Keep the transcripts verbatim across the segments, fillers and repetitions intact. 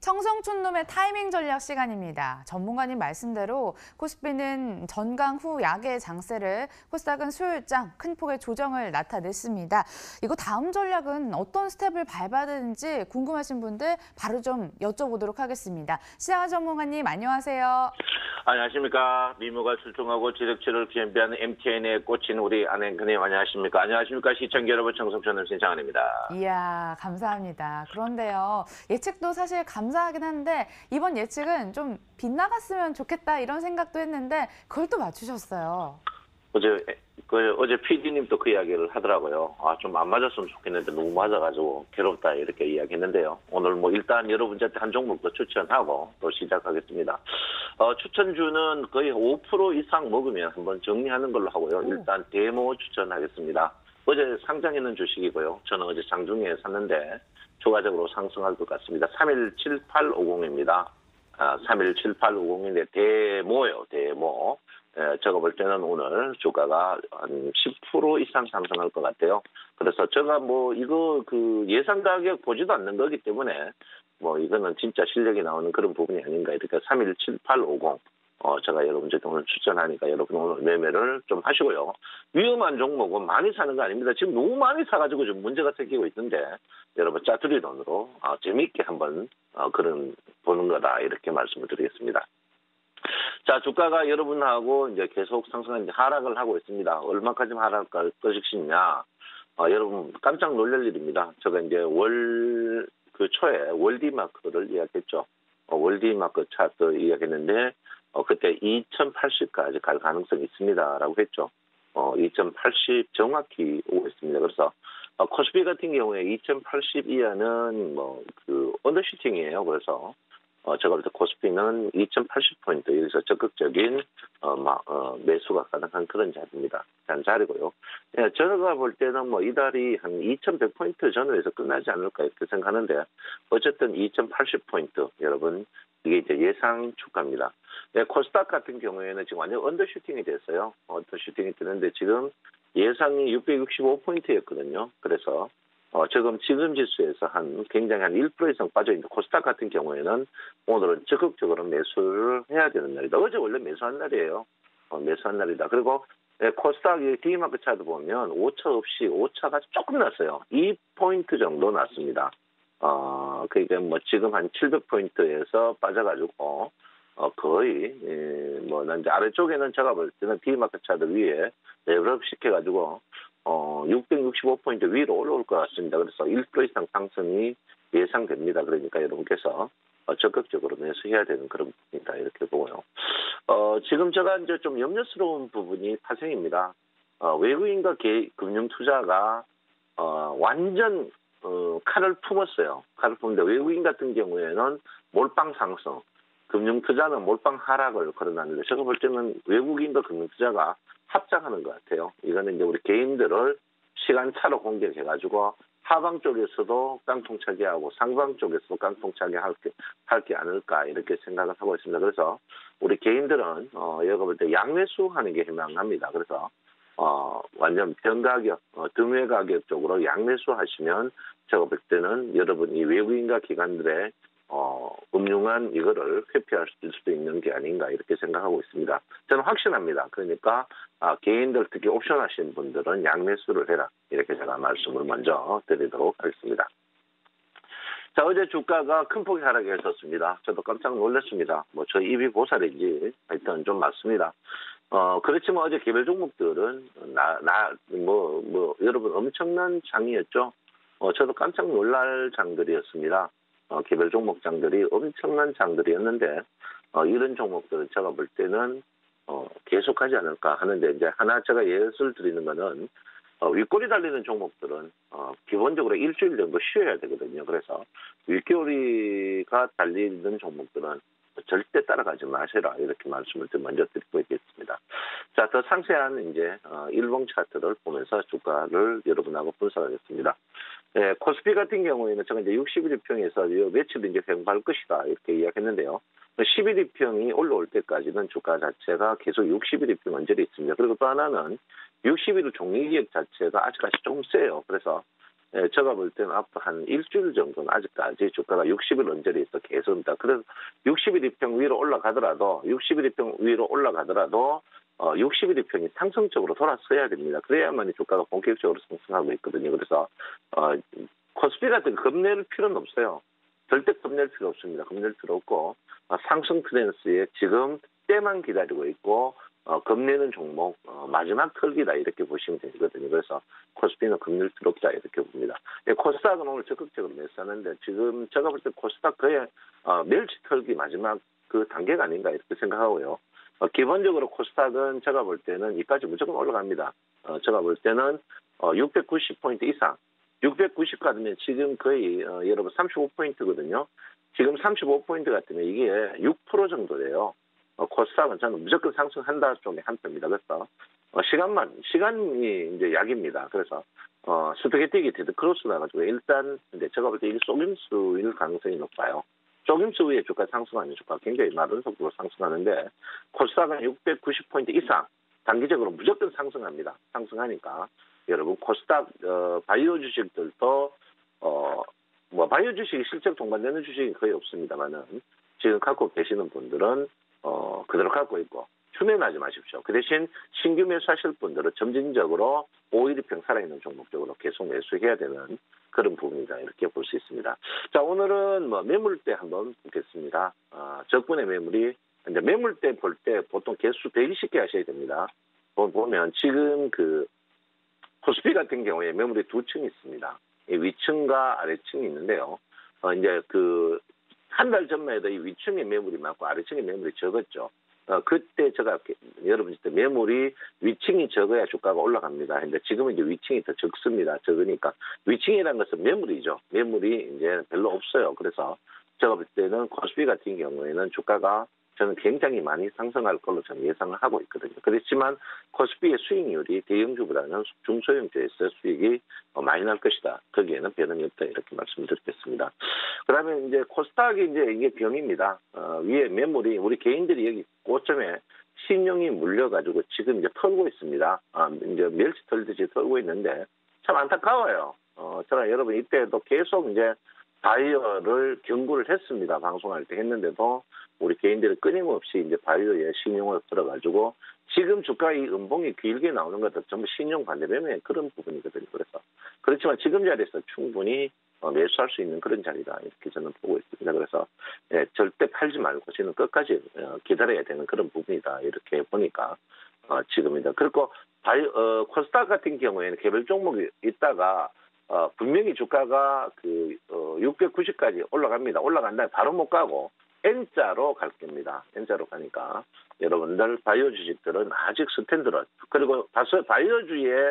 청성촌놈의 타이밍 전략 시간입니다. 전문가님 말씀대로 코스피는 전강 후 약의 장세를, 코스닥은 수요일장 큰 폭의 조정을 나타냈습니다. 이거 다음 전략은 어떤 스텝을 밟아야 되는지 궁금하신 분들 바로 좀 여쭤보도록 하겠습니다. 시장화 전문가님 안녕하세요. 안녕하십니까. 미모가 출중하고 지력치를 겸비하는 엠티엔에 꽂힌 우리 안앵크님 안녕하십니까. 안녕하십니까. 시청자 여러분, 청성촌놈 신창환입니다. 이야, 감사합니다. 그런데요, 예측도 사실 감사하긴 한데 이번 예측은 좀 빗나갔으면 좋겠다 이런 생각도 했는데 그걸 또 맞추셨어요. 어제 그 어제 피디님도 그 이야기를 하더라고요. 아, 좀 안 맞았으면 좋겠는데 너무 맞아가지고 괴롭다 이렇게 이야기했는데요. 오늘 뭐 일단 여러분한테 한 종목 더 추천하고 또 시작하겠습니다. 어, 추천주는 거의 오 퍼센트 이상 먹으면 한번 정리하는 걸로 하고요. 일단 데모 추천하겠습니다. 어제 상장했는 주식이고요. 저는 어제 장중에 샀는데 추가적으로 상승할 것 같습니다. 삼일칠팔오공입니다. 아, 삼일칠팔오공인데 데모예요. 데모. 예, 제가 볼 때는 오늘 주가가 한 십 퍼센트 이상 상승할 것 같아요. 그래서 제가 뭐 이거 그 예상 가격 보지도 않는 거기 때문에 뭐 이거는 진짜 실력이 나오는 그런 부분이 아닌가 이렇게 삼일칠팔오공 어 제가 여러분들께 오늘 추천하니까 여러분 오늘 매매를 좀 하시고요. 위험한 종목은 많이 사는 거 아닙니다. 지금 너무 많이 사가지고 좀 문제가 생기고 있는데 여러분 짜투리 돈으로 어, 재미있게 한번 어, 그런 보는 거다 이렇게 말씀을 드리겠습니다. 자, 주가가 여러분하고 이제 계속 상승한 하락을 하고 있습니다. 얼마까지 하락할 것이냐? 어, 여러분 깜짝 놀랄 일입니다. 제가 이제 월 그 초에 월디마크를 이야기했죠. 어, 월디마크 차트 이야기했는데 어, 그때 이천팔십까지 갈 가능성이 있습니다라고 했죠. 어, 이천팔십 정확히 오고 있습니다. 그래서 어, 코스피 같은 경우에 이천팔십 이하는 뭐 그 언더슈팅이에요. 그래서 어, 제가 볼 때 코스피는 이천팔십 포인트, 여기서 적극적인, 어, 마, 어, 매수가 가능한 그런 자리입니다. 한 자리고요. 예, 제가 볼 때는 뭐 이달이 한 이천백 포인트 전후에서 끝나지 않을까 이렇게 생각하는데, 어쨌든 이천팔십 포인트, 여러분, 이게 이제 예상 주가입니다. 예, 코스닥 같은 경우에는 지금 완전 언더슈팅이 됐어요. 언더슈팅이 되는데 지금 예상이 육백육십오 포인트였거든요. 그래서, 어, 지금 지금 지수에서 한 굉장히 한 일 퍼센트 이상 빠져있는데 코스닥 같은 경우에는 오늘은 적극적으로 매수를 해야 되는 날이다. 어제 원래 매수한 날이에요. 어, 매수한 날이다. 그리고 예, 코스닥의 D마크 차트 보면 오차 없이 오차가 조금 났어요. 이 포인트 정도 났습니다. 어, 그러니까 뭐 지금 한 칠백 포인트에서 빠져가지고 어, 거의 예, 뭐 이제 아래쪽에는 제가 볼 때는 D마크 차트 위에 레벨업 시켜가지고 어, 육백육십오 포인트 위로 올라올 것 같습니다. 그래서 일 퍼센트 이상 상승이 예상됩니다. 그러니까 여러분께서 어, 적극적으로 매수해야 되는 그런 부분이다. 이렇게 보고요. 어, 지금 제가 이제 좀 염려스러운 부분이 파생입니다. 어, 외국인과 개, 금융투자가 어, 완전 어, 칼을 품었어요. 칼을 품는데 외국인 같은 경우에는 몰빵 상승, 금융투자는 몰빵 하락을 걸어놨는데 제가 볼 때는 외국인과 금융투자가 합작하는 것 같아요. 이거는 이제 우리 개인들을 시간차로 공격해가지고 하방 쪽에서도 깡통차게 하고 상방 쪽에서도 깡통차게 할게 할게 않을까 이렇게 생각을 하고 있습니다. 그래서 우리 개인들은 어, 여기 볼 때 양매수 하는 게 희망합니다. 그래서 어, 완전 변가격, 어, 등외 가격 쪽으로 양매수 하시면 제가 볼 때는 여러분 이 외국인과 기관들의 어, 음흉한 이거를 회피할 수도 있는 게 아닌가 이렇게 생각하고 있습니다. 저는 확신합니다. 그러니까 아, 개인들 특히 옵션 하시는 분들은 양매수를 해라 이렇게 제가 말씀을 먼저 드리도록 하겠습니다. 자, 어제 주가가 큰 폭의 하락에 있었습니다. 저도 깜짝 놀랐습니다. 뭐 저희 입이 보살인지 하여튼 좀 맞습니다. 어, 그렇지만 어제 개별 종목들은 나, 나, 뭐, 뭐, 여러분 엄청난 장이었죠. 어, 저도 깜짝 놀랄 장들이었습니다. 어, 개별 종목장들이 엄청난 장들이었는데 어, 이런 종목들은 제가 볼 때는 어, 계속하지 않을까 하는데 이제 하나 제가 예를 드리는 거는 어, 윗꼬리 달리는 종목들은 어, 기본적으로 일주일 정도 쉬어야 되거든요. 그래서 윗꼬리가 달리는 종목들은 절대 따라가지 마시라 이렇게 말씀을 좀 먼저 드리고 있겠습니다. 자, 더 상세한 이제 어, 일봉 차트를 보면서 주가를 여러분하고 분석하겠습니다. 예, 코스피 같은 경우에는 제가 이제 육십일 이평에서 며칠 이제 횡보할 것이다 이렇게 이야기했는데요. 십일 이평이 올라올 때까지는 주가 자체가 계속 육십일 이평 언저리 있습니다. 그리고 또 하나는 육십일 종이기획 자체가 아직까지 조금 세요. 그래서 예, 제가 볼 때는 앞으로 한 일주일 정도는 아직까지 주가가 육십 일 언저리에서 계속입니다. 그래서 육십 일 이평 위로 올라가더라도 육십 일 이평 위로 올라가더라도 어, 육십 일 이평이 상승적으로 돌아서야 됩니다. 그래야만 주가가 본격적으로 상승하고 있거든요. 그래서 어, 코스피 같은 거 겁낼 필요는 없어요. 절대 겁낼 필요 없습니다. 겁낼 필요 없고 어, 상승 트렌드에 지금 때만 기다리고 있고 어, 겁내는 종목 어, 마지막 털기다 이렇게 보시면 되거든요. 그래서 코스피는 겁낼 필요 없다 이렇게 봅니다. 예, 코스닥은 오늘 적극적으로 매수하는데 지금 제가 볼 때 코스닥 거의 어, 멸치 털기 마지막 그 단계가 아닌가 이렇게 생각하고요. 어, 기본적으로 코스닥은 제가 볼 때는 이까지 무조건 올라갑니다. 어, 제가 볼 때는 어, 육백구십 포인트 이상 육백구십 가면 지금 거의 어, 여러분 삼십오 포인트거든요. 지금 삼십오 포인트 같으면 이게 육 퍼센트 정도 돼요. 어, 코스닥은 저는 무조건 상승한다 쪽에 한 표입니다. 그래서 어, 시간만 시간이 이제 약입니다. 그래서 어, 스파게티기 데드 크로스 나가지고 일단 이제 제가 볼 때 이게 속임수일 가능성이 높아요. 속임수 위에 주가 상승하는 주가 굉장히 많은 속도로 상승하는데 코스닥은 육백구십 포인트 이상 단기적으로 무조건 상승합니다. 상승하니까 여러분 코스닥 어, 바이오 주식들도 어, 뭐 바이오 주식이 실적 동반되는 주식이 거의 없습니다만은 지금 갖고 계시는 분들은 어, 그대로 갖고 있고 추매하지 마십시오. 그 대신 신규 매수하실 분들은 점진적으로 오 일 이평 살아있는 종목 쪽으로 계속 매수해야 되는 그런 부분이다 이렇게 볼 수 있습니다. 자, 오늘은 뭐 매물대 한번 보겠습니다. 어, 적분의 매물이 이제 매물대 볼 때 보통 개수 백이십 개 하셔야 됩니다. 보면 지금 그 코스피 같은 경우에 매물이 두 층이 있습니다. 위층과 아래층이 있는데요. 어, 이제 그 한 달 전만 해도 이 위층의 매물이 많고 아래층의 매물이 적었죠. 어, 그때 제가 여러분 때 매물이 위층이 적어야 주가가 올라갑니다. 근데 지금은 이제 위층이 더 적습니다. 적으니까 위층이라는 것은 매물이죠. 매물이 이제 별로 없어요. 그래서 제가 볼 때는 코스피 같은 경우에는 주가가 저는 굉장히 많이 상승할 걸로 저는 예상을 하고 있거든요. 그렇지만 코스피의 수익률이 대형주보다는 중소형주에서 수익이 많이 날 것이다. 거기에는 변함이 없다 이렇게 말씀을 드리겠습니다. 그다음에 이제 코스닥이 이제 이게 병입니다. 어, 위에 매물이 우리 개인들이 여기 고점에 신용이 물려가지고 지금 이제 털고 있습니다. 아, 이제 멸치 털듯이 털고 있는데 참 안타까워요. 어, 저는 여러분 이때도 계속 이제 바이어를 경고를 했습니다. 방송할 때 했는데도 우리 개인들이 끊임없이 이제 바이어에 신용을 들어가지고 지금 주가의 음봉이 길게 나오는 것도 전부 신용 반대 매매 그런 부분이거든요. 그래서 그렇지만 지금 자리에서 충분히 매수할 수 있는 그런 자리다 이렇게 저는 보고 있습니다. 그래서 예, 절대 팔지 말고 저는 끝까지 기다려야 되는 그런 부분이다 이렇게 보니까 어, 지금입니다. 그리고 바이오, 어, 코스닥 같은 경우에는 개별 종목이 있다가 어, 분명히 주가가 그, 어, 육백구십까지 올라갑니다. 올라간 다음에 바로 못 가고 N자로 갈 겁니다. N자로 가니까 여러분들 바이오 주식들은 아직 스탠드런 그리고 바이오주의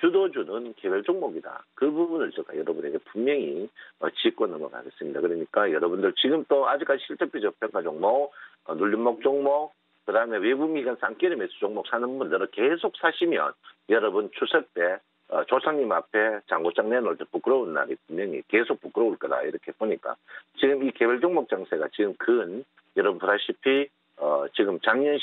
주도주는 개별 종목이다. 그 부분을 제가 여러분에게 분명히 어, 짚고 넘어가겠습니다. 그러니까 여러분들 지금 또 아직까지 실적비적 평가 종목, 어, 눌림목 종목, 그 다음에 외부 미관 쌍끼리 매수 종목 사는 분들은 계속 사시면 여러분 추석 때 어, 조상님 앞에 장고장 내놓을 때 부끄러운 날이 분명히 계속 부끄러울 거다 이렇게 보니까 지금 이 개별 종목 장세가 지금 근 여러분 보다시피 어, 지금 작년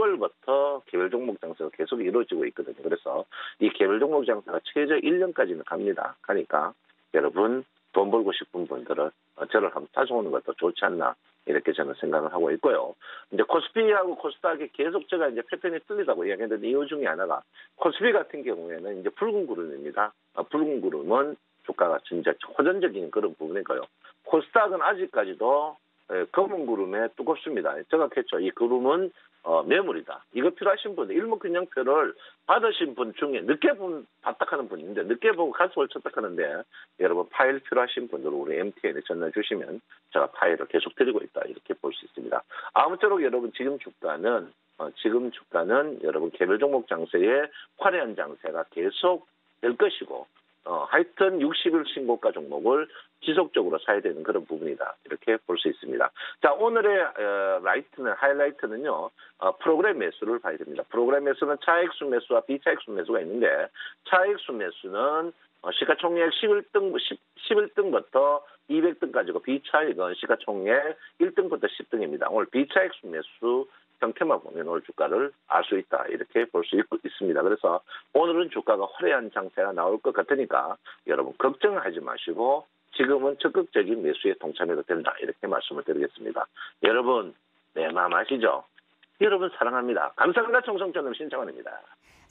시월부터 개별 종목 장세가 계속 이루어지고 있거든요. 그래서 이 개별 종목 장세가 최저 일 년까지는 갑니다. 가니까 여러분 돈 벌고 싶은 분들은 어, 저를 한번 찾아오는 것도 좋지 않나 이렇게 저는 생각을 하고 있고요. 이제 코스피하고 코스닥이 계속 제가 이제 패턴이 틀리다고 이야기했는데 이유 중에 하나가 코스피 같은 경우에는 이제 붉은 구름입니다. 아, 붉은 구름은 주가가 진짜 호전적인 그런 부분이고요. 코스닥은 아직까지도 예, 검은 구름에 두껍습니다. 제가 했죠. 이 구름은 어, 매물이다. 이거 필요하신 분들 일목균형표를 받으신 분 중에 늦게 본 받닥하는 분인데 늦게 보고 가속을 쳤닥하는데 여러분 파일 필요하신 분들은 우리 엠티엔에 전화 주시면 제가 파일을 계속 드리고 있다 이렇게 볼 수 있습니다. 아무쪼록 여러분 지금 주가는 어, 지금 주가는 여러분 개별 종목 장세에 화려한 장세가 계속 될 것이고 어, 하여튼 육십 일 신고가 종목을 지속적으로 사야 되는 그런 부분이다. 이렇게 볼 수 있습니다. 자, 오늘의 어, 라이트는, 하이라이트는요, 어, 프로그램 매수를 봐야 됩니다. 프로그램 매수는 차익수 매수와 비차익수 매수가 있는데, 차익수 매수는 어, 시가총액 십일 등, 십일 등부터 이백 등까지고, 비차익은 시가총액 일 등부터 십 등입니다. 오늘 비차익수 매수 형태만 보면 오늘 주가를 알 수 있다 이렇게 볼 수 있습니다. 그래서 오늘은 주가가 화려한 장세가 나올 것 같으니까 여러분 걱정하지 마시고 지금은 적극적인 매수에 동참해도 된다 이렇게 말씀을 드리겠습니다. 여러분 내 마음 아시죠? 여러분 사랑합니다. 감사합니다. 청성전업 신청원입니다.